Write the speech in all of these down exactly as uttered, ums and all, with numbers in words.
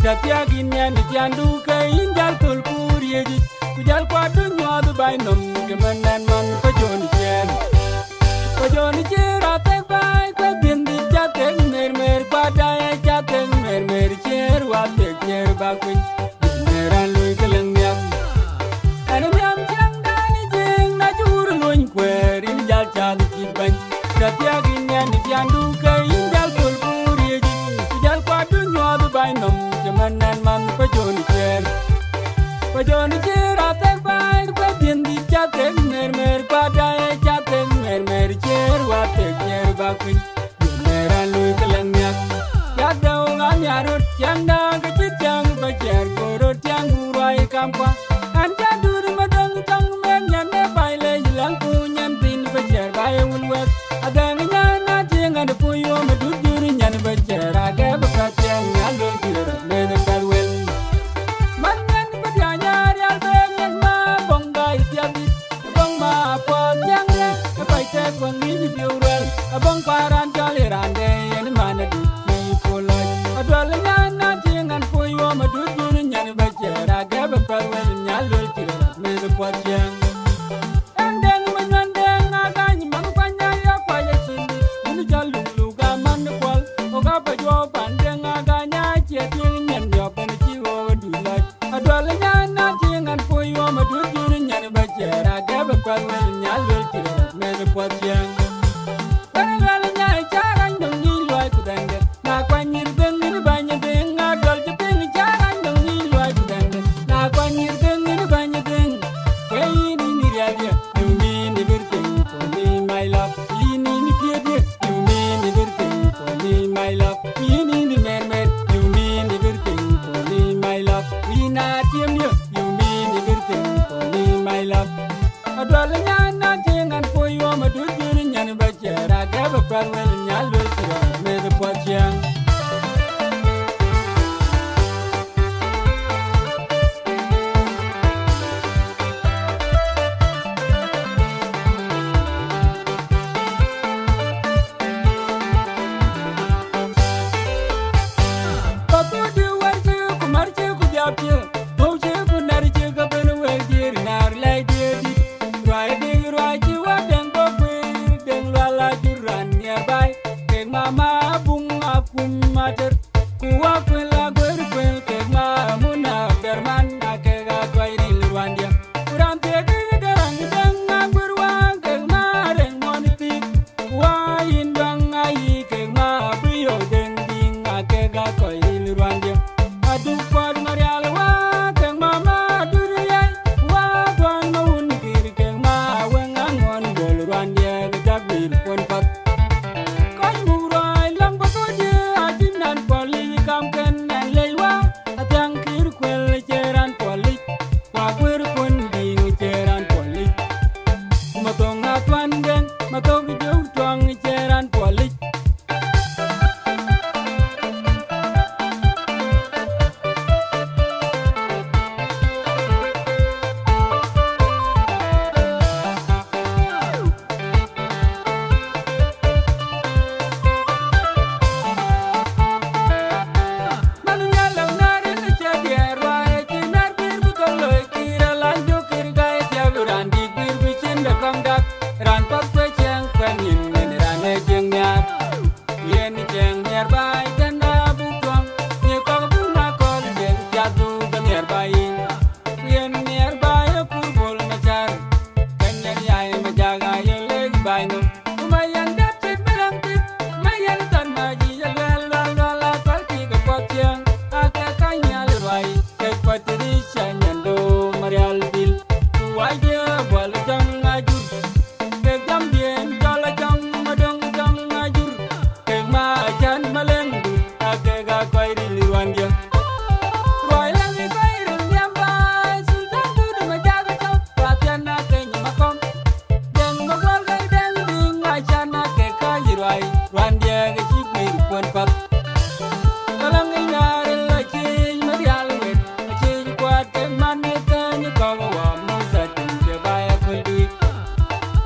Datia ginya ni tiandu kai injal tulpuri ji kujal kwadu nyadu bainom kemanan man pajoni chen pajoni chera tek bai kwa bindi jatek mer mer padaya jatek mer mer cher wa tek cher bakwin meran lui keleng nyam ane nyam jang dani jeng na jur luin kwer injal chadu chiban Datia ginya ni tiandu kai injal tulpuri ji kujal kwadu nyadu bainom Manan man pajoni chen pajoni chera tek bai kwa bindi jatek mer mer padaya jatek mer mer cher wa tek cher bakwin meran lui keleng nyak yada unga nyarut janda kecicang bajar gorot yang burai kampa anja dur madang tang men nyane bai le hilang kunyan tin bajar bai ulwet adang nyana jengan puyo madudur nyan bajar aga bakacang ngalul kira men kalwel manyan badanya real bengen ma bongai tiabi bong ma po yang le bai tek wangi biurel abong paran jaliran de yen mana di poloj adwal nyana jengan puyo madudur nyan bajar aga bakalwel ngalul kira men potjang endeng menandeng agany mangpanya ya paya sini ini jalung luga man kwal oga pajo pandeng aganya cheting nyan yo ben jiwo dulaj adwal nyana jengan puyo madudur nyan bajar aga bakalwel ngalul kira men potjang Paralal nyai carang dong ni loy kudang na kwanyir deng ni banya deng adol jepeng carang dong ni loy kudang na kwanyir deng ni banya deng kay ni ni radia you mean ni birthing for me my love ini ni piede you mean ni birthing for me my love ini ni mer mer you mean ni birthing for me my love ina tiem you you mean ni birthing for me my love adwal nyana jengan puyo madudur nyan bajar aga bakalwel nyalul kira med potjang Patu diwarju kumarju kujapju Mauju kunarju kabenu wajir nar lai dirdi Rai ding rai jiwa deng bobir deng lala juran nearby Kek mama bung akum mater Kuwa kwela gwer kwel kek mamuna berman Akega kwai di luan dia Kurang tegi derang deng nganggur wang kek mareng monitik Kuwa indang ayi kek ma brio deng ding Akega kwai di luan dia Aduh kwad ngarial wa kek mama duriyai Wa tuan maun kiri kek ma weng angon bol luan dia Kejak bil pon pat Koi murai lang batoje ajinan poli kamken nan leiwa Atyang kir kwel ceran poli Wakwir pun ding ceran poli Matong atuan deng matong jauh tuang ceran poli Manunya lang narin na siya dierwa Ekinar bir butol loy kira lanjo kirgay Tiaguran di bir bicin da kongdak Ran pak kwe cheng kwen yin Nin ran e cheng nyar Yen ni cheng nyar bay Tanda bukong Nye kong bu na kol Jeng jadu ka nyar bayin Yen nyar bay Kurbol macar Kanyan yay majaga Yeleg bay num Kumayan dapit melang tit Mayan tan maji Yalwel lal lala Palki ka potjang Aka kanyal rwai Kek patiri Shanyando Marial bil Kuwai dia Wal jang ajur Kek jam dien Jala jang Madong jang ajur Kek ma ajan maleng Akega kwai di liwan dia Rwai langi kwai rin diam bay Sultan tu di majaga chow Latihan na kenya makom Deng magwal kay deng ding Ajan na kek kaji rwai Rwan dia kecik mir pon pat Kalang ingaril acij marial wet Acij kuat kek manit Tanya kawa wa musa tung Jabaya kulduik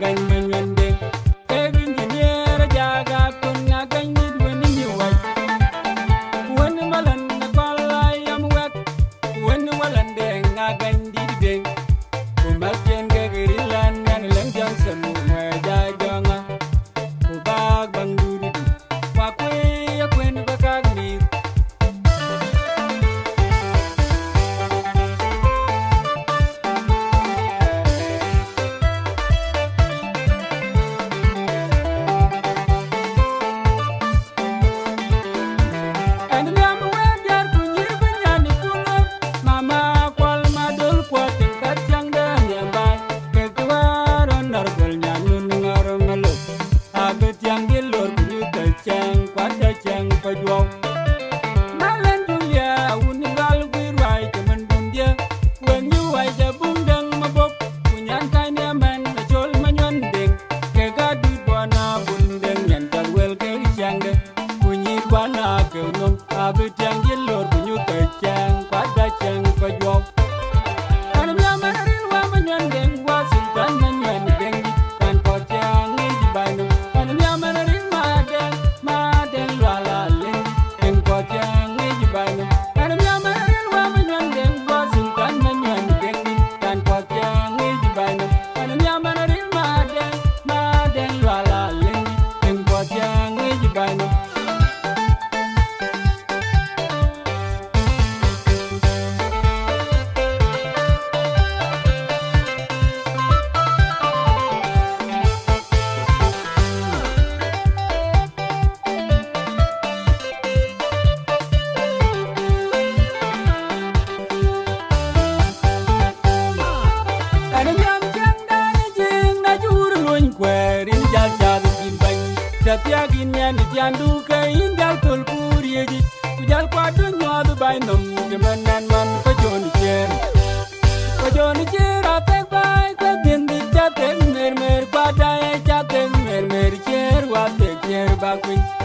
ngagany manyande kegin jinier jaga kun ngagany midweni nyuwai wen malan kola yam wek wen walande ngagany dideng kumaken gegirilan nan lengjang semu majajanga kubag bangduri wakwe yakwen bakagni Tiagin yan itiandu ke injal tulpuri eji kujal kwadu nyodu bainom kemanan man pajoni cher pajoni cher atek bai ke bindi chatek mer mer kwadae chatek mer mer cher watek cher bakwin